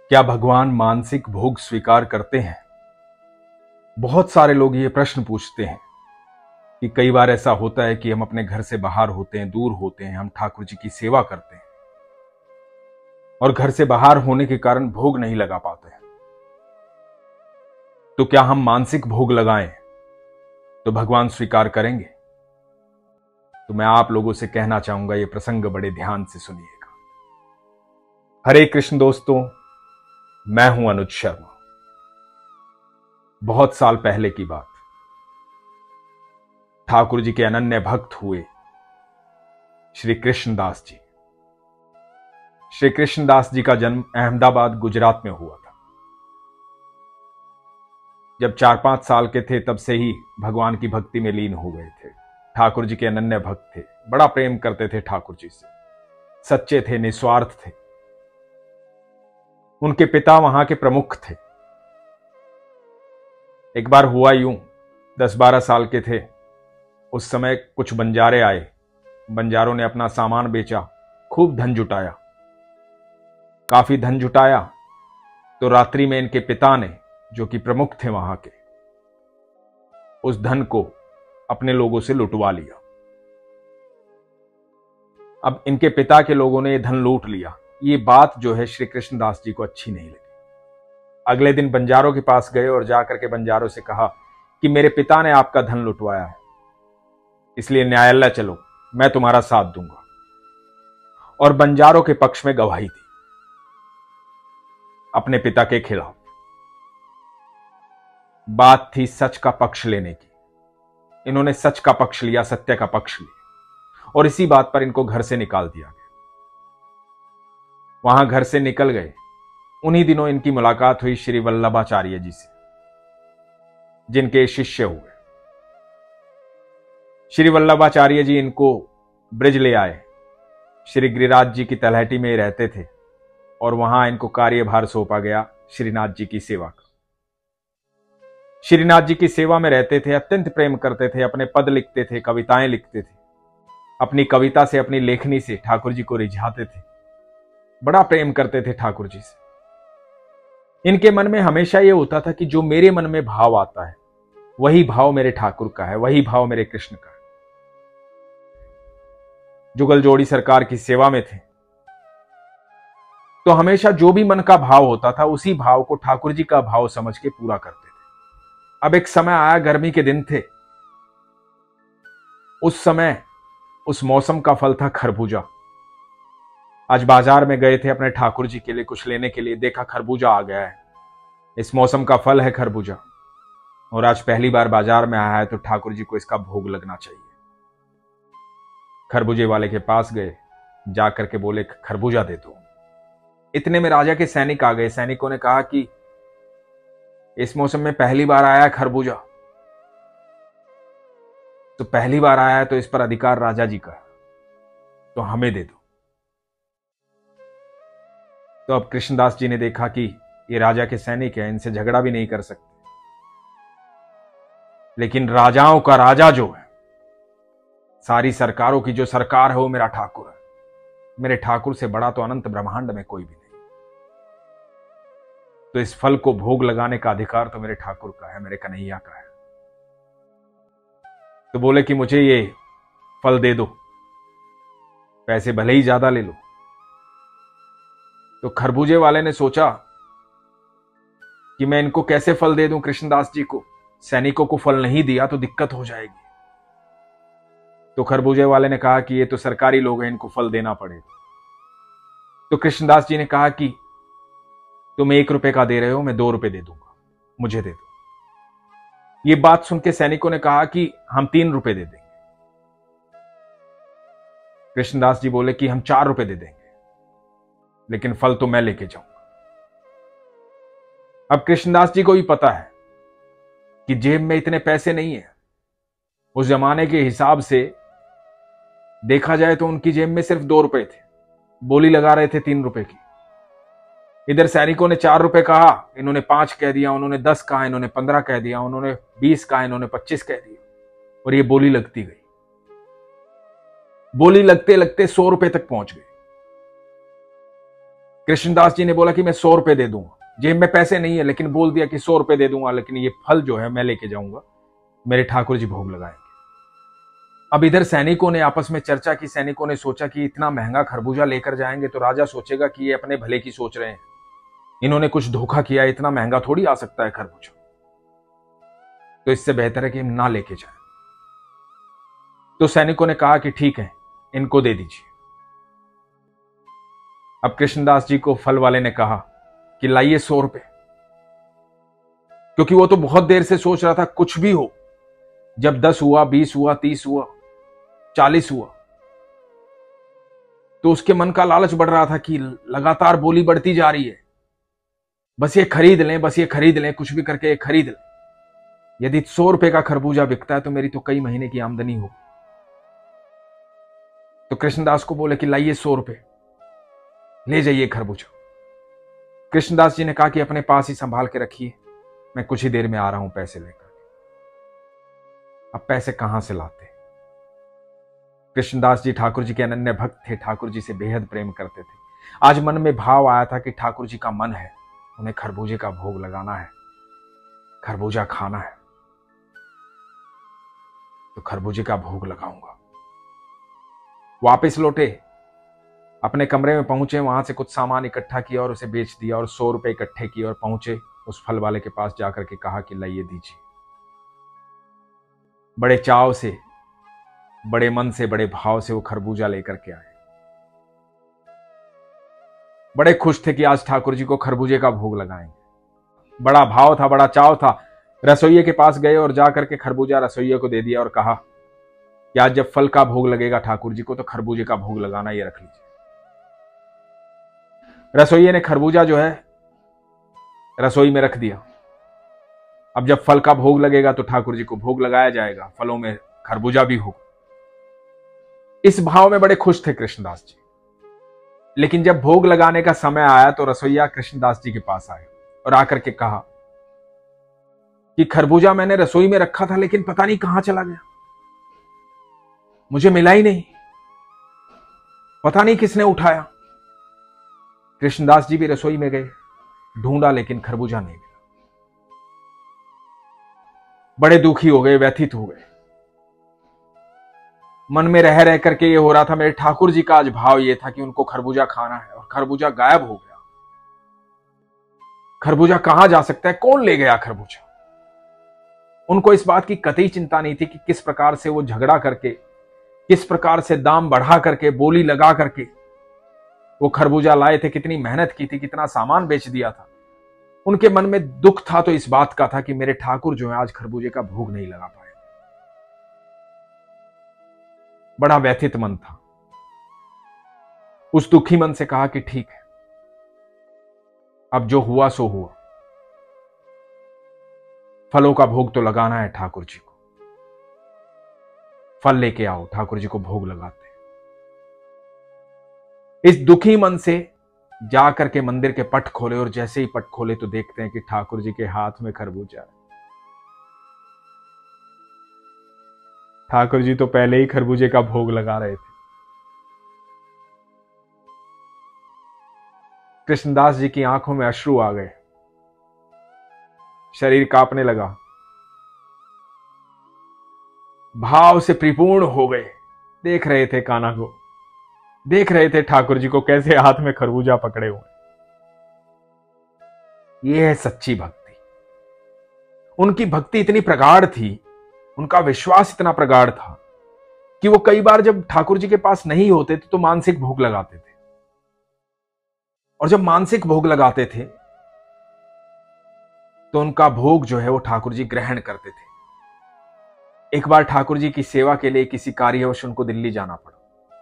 क्या भगवान मानसिक भोग स्वीकार करते हैं? बहुत सारे लोग ये प्रश्न पूछते हैं कि कई बार ऐसा होता है कि हम अपने घर से बाहर होते हैं, दूर होते हैं, हम ठाकुर जी की सेवा करते हैं और घर से बाहर होने के कारण भोग नहीं लगा पाते हैं। तो क्या हम मानसिक भोग लगाएं तो भगवान स्वीकार करेंगे? तो मैं आप लोगों से कहना चाहूंगा, ये प्रसंग बड़े ध्यान से सुनिएगा। हरे कृष्ण दोस्तों, मैं हूं अनुज शर्मा। बहुत साल पहले की बात, ठाकुर जी के अनन्य भक्त हुए श्री कृष्णदास जी। श्री कृष्णदास जी का जन्म अहमदाबाद, गुजरात में हुआ था। जब 4-5 साल के थे तब से ही भगवान की भक्ति में लीन हो गए थे। ठाकुर जी के अनन्य भक्त थे, बड़ा प्रेम करते थे ठाकुर जी से, सच्चे थे, निस्वार्थ थे। उनके पिता वहां के प्रमुख थे। एक बार हुआ यूं, 10-12 साल के थे, उस समय कुछ बंजारे आए। बंजारों ने अपना सामान बेचा, खूब धन जुटाया। काफी धन जुटाया तो रात्रि में इनके पिता ने, जो कि प्रमुख थे वहां के, उस धन को अपने लोगों से लुटवा लिया। अब इनके पिता के लोगों ने यह धन लूट लिया। ये बात जो है श्री कृष्णदास जी को अच्छी नहीं लगी। अगले दिन बंजारों के पास गए और जाकर के बंजारों से कहा कि मेरे पिता ने आपका धन लुटवाया है, इसलिए न्यायालय चलो, मैं तुम्हारा साथ दूंगा। और बंजारों के पक्ष में गवाही दी अपने पिता के खिलाफ। बात थी सच का पक्ष लेने की। इन्होंने सच का पक्ष लिया, सत्य का पक्ष लिया, और इसी बात पर इनको घर से निकाल दिया गया। वहां घर से निकल गए। उन्हीं दिनों इनकी मुलाकात हुई श्री वल्लभाचार्य जी से, जिनके शिष्य हुए। श्री वल्लभाचार्य जी इनको ब्रिज ले आए। श्री गिरिराज जी की तलहटी में रहते थे और वहां इनको कार्यभार सौंपा गया श्रीनाथ जी की सेवा का। श्रीनाथ जी की सेवा में रहते थे, अत्यंत प्रेम करते थे, अपने पद लिखते थे, कविताएं लिखते थे। अपनी कविता से, अपनी लेखनी से ठाकुर जी को रिझाते थे। बड़ा प्रेम करते थे ठाकुर जी से। इनके मन में हमेशा यह होता था कि जो मेरे मन में भाव आता है वही भाव मेरे ठाकुर का है, वही भाव मेरे कृष्ण का है। जुगल जोड़ी सरकार की सेवा में थे तो हमेशा जो भी मन का भाव होता था उसी भाव को ठाकुर जी का भाव समझ के पूरा करते थे। अब एक समय आया, गर्मी के दिन थे, उस समय उस मौसम का फल था खरबूजा। आज बाजार में गए थे अपने ठाकुर जी के लिए कुछ लेने के लिए, देखा खरबूजा आ गया है। इस मौसम का फल है खरबूजा, और आज पहली बार बाजार में आया है तो ठाकुर जी को इसका भोग लगना चाहिए। खरबूजे वाले के पास गए, जाकर के बोले खरबूजा दे दो। इतने में राजा के सैनिक आ गए। सैनिकों ने कहा कि इस मौसम में पहली बार आया है खरबूजा, तो पहली बार आया है तो इस पर अधिकार राजा जी का है, तो हमें दे दो। तो अब कृष्णदास जी ने देखा कि ये राजा के सैनिक हैं, इनसे झगड़ा भी नहीं कर सकते, लेकिन राजाओं का राजा जो है, सारी सरकारों की जो सरकार है, वो मेरा ठाकुर है। मेरे ठाकुर से बड़ा तो अनंत ब्रह्मांड में कोई भी नहीं। तो इस फल को भोग लगाने का अधिकार तो मेरे ठाकुर का है, मेरे कन्हैया का है। तो बोले कि मुझे ये फल दे दो, पैसे भले ही ज्यादा ले लो। तो खरबूजे वाले ने सोचा कि मैं इनको कैसे फल दे दूं कृष्णदास जी को, सैनिकों को फल नहीं दिया तो दिक्कत हो जाएगी। तो खरबूजे वाले ने कहा कि ये तो सरकारी लोग हैं, इनको फल देना पड़ेगा। तो कृष्णदास जी ने कहा कि तुम 1 रुपए का दे रहे हो, मैं 2 रुपए दे दूंगा, मुझे दे दो। ये बात सुन के सैनिकों ने कहा कि हम 3 रुपए दे देंगे। कृष्णदास जी बोले कि हम 4 रुपए दे देंगे, लेकिन फल तो मैं लेके जाऊंगा। अब कृष्णदास जी को भी पता है कि जेब में इतने पैसे नहीं है। उस जमाने के हिसाब से देखा जाए तो उनकी जेब में सिर्फ 2 रुपए थे, बोली लगा रहे थे 3 रुपए की। इधर सैनिकों ने 4 रुपए कहा, इन्होंने 5 कह दिया, उन्होंने 10 कहा, इन्होंने 15 कह दिया, उन्होंने 20 कहा, इन्होंने 25 कह दिया, और ये बोली लगती गई। बोली लगते लगते 100 रुपए तक पहुंच गए। कृष्णदास जी ने बोला कि मैं 100 रुपए दे दूंगा, जेब में पैसे नहीं है, लेकिन बोल दिया कि 100 रुपए दे दूंगा, लेकिन ये फल जो है मैं लेके जाऊंगा, मेरे ठाकुर जी भोग लगाएंगे। अब इधर सैनिकों ने आपस में चर्चा की। सैनिकों ने सोचा कि इतना महंगा खरबूजा लेकर जाएंगे तो राजा सोचेगा कि ये अपने भले की सोच रहे हैं, इन्होंने कुछ धोखा किया, इतना महंगा थोड़ी आ सकता है खरबूजा, तो इससे बेहतर है कि हम ना लेके जाएं। तो सैनिकों ने कहा कि ठीक है, इनको दे दीजिए। अब कृष्णदास जी को फल वाले ने कहा कि लाइए 100 रुपए, क्योंकि वो तो बहुत देर से सोच रहा था कुछ भी हो, जब 10 हुआ, 20 हुआ, 30 हुआ, 40 हुआ, तो उसके मन का लालच बढ़ रहा था कि लगातार बोली बढ़ती जा रही है, बस ये खरीद लें, बस ये खरीद लें, कुछ भी करके ये खरीद लें। यदि 100 रुपए का खरबूजा बिकता है तो मेरी तो कई महीने की आमदनी हो। तो कृष्णदास को बोले कि लाइए 100 रुपए, ले जाइए खरबूजा। कृष्णदास जी ने कहा कि अपने पास ही संभाल के रखिए, मैं कुछ ही देर में आ रहा हूं पैसे लेकर। अब पैसे कहां से लाते? कृष्णदास जी ठाकुर जी के अनन्य भक्त थे, ठाकुर जी से बेहद प्रेम करते थे। आज मन में भाव आया था कि ठाकुर जी का मन है, उन्हें खरबूजे का भोग लगाना है, खरबूजा खाना है, तो खरबूजे का भोग लगाऊंगा। वापस लौटे, अपने कमरे में पहुंचे, वहां से कुछ सामान इकट्ठा किया और उसे बेच दिया और 100 रुपए इकट्ठे किए और पहुंचे उस फल वाले के पास, जाकर के कहा कि लाइए दीजिए। बड़े चाव से, बड़े मन से, बड़े भाव से वो खरबूजा लेकर के आए। बड़े खुश थे कि आज ठाकुर जी को खरबूजे का भोग लगाएंगे। बड़ा भाव था, बड़ा चाव था। रसोइये के पास गए और जाकर के खरबूजा रसोइये को दे दिया और कहा कि आज जब फल का भोग लगेगा ठाकुर जी को तो खरबूजे का भोग लगाना, ये रख लीजिए। रसोइये ने खरबूजा जो है रसोई में रख दिया। अब जब फल का भोग लगेगा तो ठाकुर जी को भोग लगाया जाएगा, फलों में खरबूजा भी होगा। इस भाव में बड़े खुश थे कृष्णदास जी। लेकिन जब भोग लगाने का समय आया तो रसोइया कृष्णदास जी के पास आए और आकर के कहा कि खरबूजा मैंने रसोई में रखा था, लेकिन पता नहीं कहां चला गया, मुझे मिला ही नहीं, पता नहीं किसने उठाया। कृष्णदास जी भी रसोई में गए, ढूंढा, लेकिन खरबूजा नहीं मिला। बड़े दुखी हो गए, व्यथित हो गए। मन में रह रह करके ये हो रहा था, मेरे ठाकुर जी का आज भाव ये था कि उनको खरबूजा खाना है, और खरबूजा गायब हो गया। खरबूजा कहां जा सकता है, कौन ले गया खरबूजा? उनको इस बात की कतई चिंता नहीं थी कि किस प्रकार से वो झगड़ा करके, किस प्रकार से दाम बढ़ा करके, बोली लगा करके वो खरबूजा लाए थे, कितनी मेहनत की थी, कितना सामान बेच दिया था। उनके मन में दुख था तो इस बात का था कि मेरे ठाकुर जो है आज खरबूजे का भोग नहीं लगा पाए। बड़ा व्यथित मन था। उस दुखी मन से कहा कि ठीक है, अब जो हुआ सो हुआ, फलों का भोग तो लगाना है ठाकुर जी को, फल लेके आओ, ठाकुर जी को भोग लगाते हैं। इस दुखी मन से जाकर के मंदिर के पट खोले, और जैसे ही पट खोले तो देखते हैं कि ठाकुर जी के हाथ में खरबूजा है। ठाकुर जी तो पहले ही खरबूजे का भोग लगा रहे थे। कृष्णदास जी की आंखों में अश्रु आ गए, शरीर कांपने लगा, भाव से परिपूर्ण हो गए। देख रहे थे कान्हा को, देख रहे थे ठाकुर जी को कैसे हाथ में खरबूजा पकड़े हुए। यह है सच्ची भक्ति। उनकी भक्ति इतनी प्रगाढ़ थी, उनका विश्वास इतना प्रगाढ़ था कि वो कई बार जब ठाकुर जी के पास नहीं होते थे तो मानसिक भोग लगाते थे, और जब मानसिक भोग लगाते थे तो उनका भोग जो है वो ठाकुर जी ग्रहण करते थे। एक बार ठाकुर जी की सेवा के लिए किसी कार्यवश उनको दिल्ली जाना पड़ा।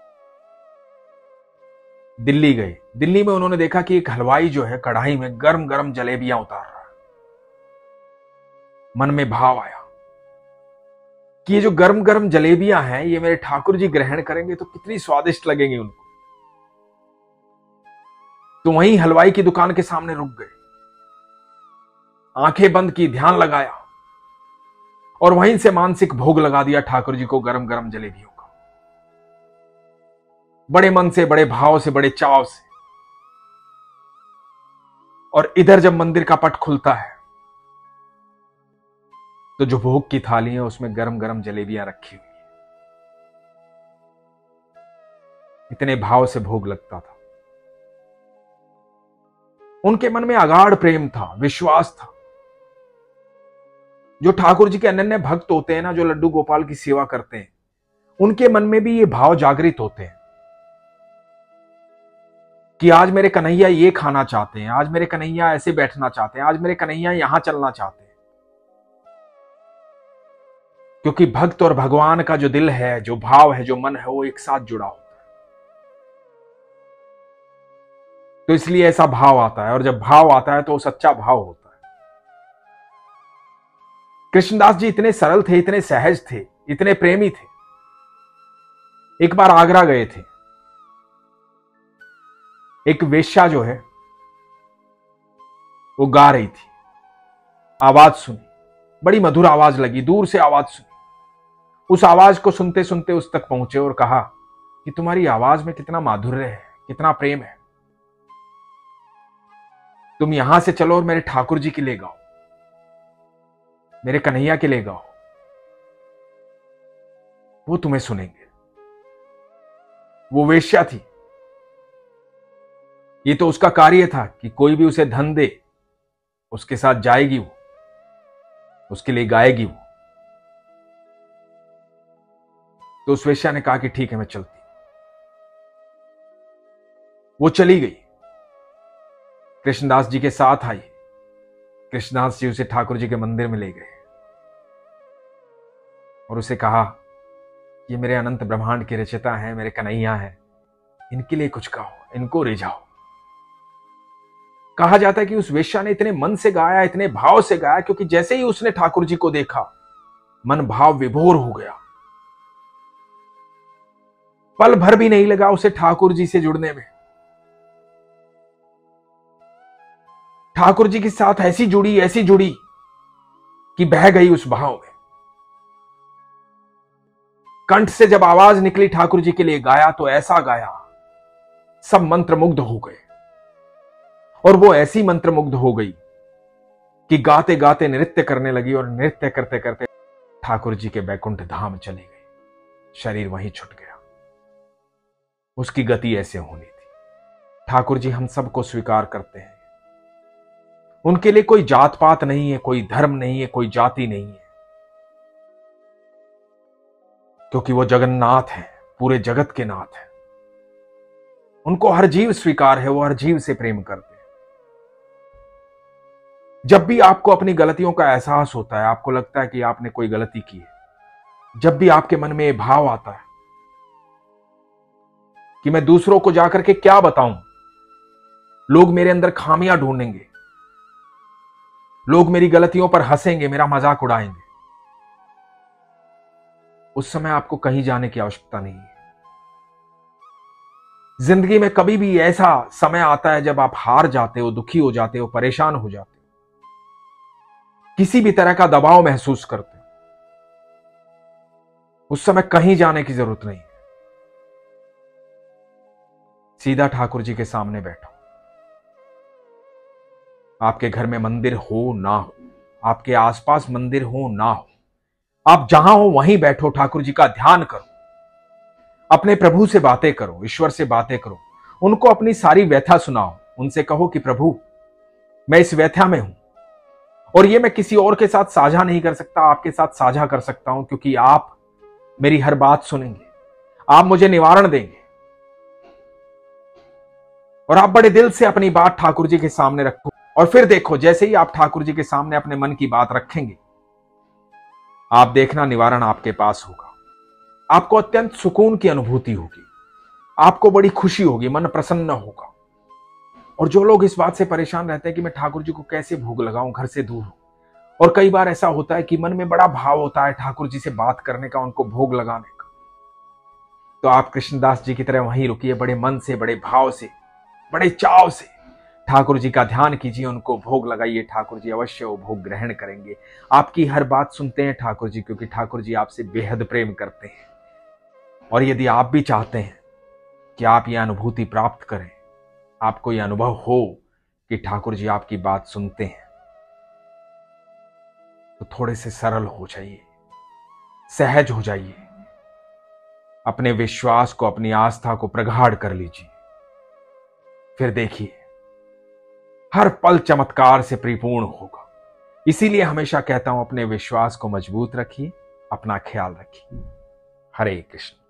दिल्ली गए। दिल्ली में उन्होंने देखा कि एक हलवाई जो है कढ़ाई में गरम गरम जलेबियां उतार रहा है। मन में भाव आया कि ये जो गरम गरम जलेबियां हैं, ये मेरे ठाकुर जी ग्रहण करेंगे तो कितनी स्वादिष्ट लगेंगी उनको। तो वहीं हलवाई की दुकान के सामने रुक गए, आंखें बंद की, ध्यान लगाया, और वहीं से मानसिक भोग लगा दिया ठाकुर जी को गरम गरम जलेबियों का। बड़े मन से, बड़े भाव से, बड़े चाव से। और इधर जब मंदिर का पट खुलता है तो जो भोग की थाली है उसमें गरम गरम जलेबियां रखी हुई। इतने भाव से भोग लगता था। उनके मन में अगाध प्रेम था, विश्वास था। जो ठाकुर जी के अनन्य भक्त होते हैं ना, जो लड्डू गोपाल की सेवा करते हैं, उनके मन में भी ये भाव जागृत होते हैं कि आज मेरे कन्हैया ये खाना चाहते हैं, आज मेरे कन्हैया ऐसे बैठना चाहते हैं, आज मेरे कन्हैया यहां चलना चाहते हैं। क्योंकि भक्त और भगवान का जो दिल है, जो भाव है, जो मन है, वो एक साथ जुड़ा होता है। तो इसलिए ऐसा भाव आता है, और जब भाव आता है तो वो सच्चा भाव होता है। कृष्णदास जी इतने सरल थे, इतने सहज थे, इतने प्रेमी थे। एक बार आगरा गए थे। एक वेश्या जो है वो गा रही थी। आवाज सुनी, बड़ी मधुर आवाज लगी, दूर से आवाज सुनी। उस आवाज को सुनते सुनते उस तक पहुंचे और कहा कि तुम्हारी आवाज में कितना माधुर्य है, कितना प्रेम है। तुम यहां से चलो और मेरे ठाकुर जी के लिए गाओ, मेरे कन्हैया के लिए गाओ, वो तुम्हें सुनेंगे। वो वेश्या थी। ये तो उसका कार्य था कि कोई भी उसे धन दे, उसके साथ जाएगी वो, उसके लिए गाएगी वो। तो उस वेश्या ने कहा कि ठीक है, मैं चलती। वो चली गई, कृष्णदास जी के साथ आई। कृष्णदास जी उसे ठाकुर जी के मंदिर में ले गए और उसे कहा, ये मेरे अनंत ब्रह्मांड के रचयिता हैं, मेरे कन्हैया हैं, इनके लिए कुछ कहो, इनको रिझाओ। कहा जाता है कि उस वेश्या ने इतने मन से गाया, इतने भाव से गाया, क्योंकि जैसे ही उसने ठाकुर जी को देखा, मन भाव विभोर हो गया। पल भर भी नहीं लगा उसे ठाकुर जी से जुड़ने में। ठाकुर जी के साथ ऐसी जुड़ी कि बह गई उस भाव में। कंठ से जब आवाज निकली ठाकुर जी के लिए गाया, तो ऐसा गाया, सब मंत्रमुग्ध हो गए। और वो ऐसी मंत्रमुग्ध हो गई कि गाते गाते नृत्य करने लगी, और नृत्य करते करते ठाकुर जी के बैकुंठ धाम चली गई। शरीर वहीं छूट गया। उसकी गति ऐसे होनी थी। ठाकुर जी हम सबको स्वीकार करते हैं। उनके लिए कोई जात पात नहीं है, कोई धर्म नहीं है, कोई जाति नहीं है, क्योंकि वो जगन्नाथ है, पूरे जगत के नाथ है। उनको हर जीव स्वीकार है, वो हर जीव से प्रेम करते हैं। जब भी आपको अपनी गलतियों का एहसास होता है, आपको लगता है कि आपने कोई गलती की है, जब भी आपके मन में ये भाव आता है कि मैं दूसरों को जाकर के क्या बताऊं, लोग मेरे अंदर खामियां ढूंढेंगे, लोग मेरी गलतियों पर हंसेंगे, मेरा मजाक उड़ाएंगे, उस समय आपको कहीं जाने की आवश्यकता नहीं है। जिंदगी में कभी भी ऐसा समय आता है जब आप हार जाते हो, दुखी हो जाते हो, परेशान हो जाते हो, किसी भी तरह का दबाव महसूस करते हो, उस समय कहीं जाने की जरूरत नहीं है। सीधा ठाकुर जी के सामने बैठो। आपके घर में मंदिर हो ना हो, आपके आसपास मंदिर हो ना हो, आप जहां हो वहीं बैठो, ठाकुर जी का ध्यान करो, अपने प्रभु से बातें करो, ईश्वर से बातें करो, उनको अपनी सारी व्यथा सुनाओ। उनसे कहो कि प्रभु, मैं इस व्यथा में हूं, और ये मैं किसी और के साथ साझा नहीं कर सकता, आपके साथ साझा कर सकता हूं, क्योंकि आप मेरी हर बात सुनेंगे, आप मुझे निवारण देंगे। और आप बड़े दिल से अपनी बात ठाकुर जी के सामने रखो, और फिर देखो, जैसे ही आप ठाकुर जी के सामने अपने मन की बात रखेंगे, आप देखना निवारण आपके पास होगा। आपको अत्यंत सुकून की अनुभूति होगी, आपको बड़ी खुशी होगी, मन प्रसन्न होगा। और जो लोग इस बात से परेशान रहते हैं कि मैं ठाकुर जी को कैसे भोग लगाऊं, घर से दूर हूं, और कई बार ऐसा होता है कि मन में बड़ा भाव होता है ठाकुर जी से बात करने का, उनको भोग लगाने का, तो आप कृष्णदास जी की तरह वहीं रुकिए, बड़े मन से, बड़े भाव से, बड़े चाव से ठाकुर जी का ध्यान कीजिए, उनको भोग लगाइए। ठाकुर जी अवश्य वो भोग ग्रहण करेंगे। आपकी हर बात सुनते हैं ठाकुर जी, क्योंकि ठाकुर जी आपसे बेहद प्रेम करते हैं। और यदि आप भी चाहते हैं कि आप यह अनुभूति प्राप्त करें, आपको यह अनुभव हो कि ठाकुर जी आपकी बात सुनते हैं, तो थोड़े से सरल हो जाइए, सहज हो जाइए, अपने विश्वास को, अपनी आस्था को प्रगाढ़ कर लीजिए। फिर देखिए हर पल चमत्कार से परिपूर्ण होगा। इसीलिए हमेशा कहता हूं, अपने विश्वास को मजबूत रखिए, अपना ख्याल रखिए। हरे कृष्ण।